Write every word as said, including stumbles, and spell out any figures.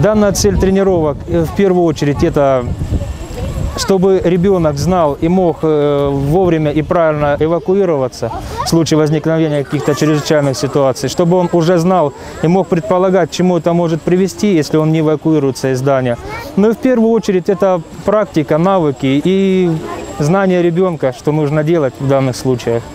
Данная цель тренировок, в первую очередь, это чтобы ребенок знал и мог вовремя и правильно эвакуироваться в случае возникновения каких-то чрезвычайных ситуаций, чтобы он уже знал и мог предполагать, к чему это может привести, если он не эвакуируется из здания. Но и в первую очередь это практика, навыки и знание ребенка, что нужно делать в данных случаях.